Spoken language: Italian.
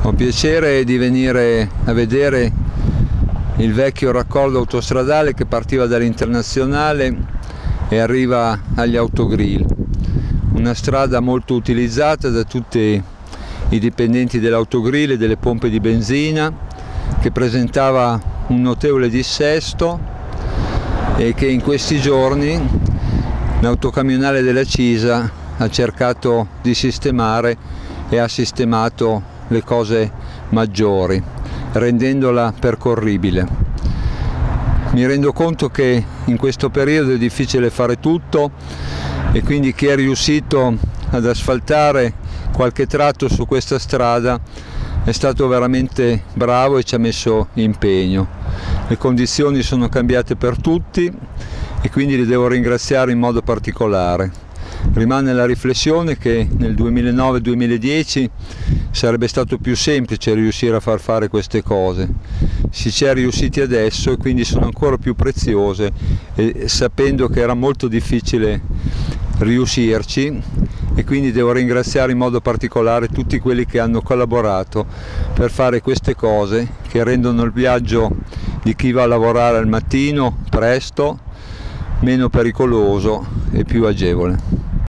Ho piacere di venire a vedere il vecchio raccordo autostradale che partiva dall'Internazionale e arriva agli autogrill. Una strada molto utilizzata da tutti i dipendenti dell'autogrill e delle pompe di benzina, che presentava un notevole dissesto e che in questi giorni l'autocamionale della Cisa ha cercato di sistemare e ha sistemato le cose maggiori, rendendola percorribile. Mi rendo conto che in questo periodo è difficile fare tutto e quindi chi è riuscito ad asfaltare qualche tratto su questa strada è stato veramente bravo e ci ha messo impegno. Le condizioni sono cambiate per tutti e quindi li devo ringraziare in modo particolare. Rimane la riflessione che nel 2009-2010 sarebbe stato più semplice riuscire a far fare queste cose. Si ci è riusciti adesso e quindi sono ancora più preziose, sapendo che era molto difficile riuscirci, e quindi devo ringraziare in modo particolare tutti quelli che hanno collaborato per fare queste cose che rendono il viaggio di chi va a lavorare al mattino presto, meno pericoloso e più agevole.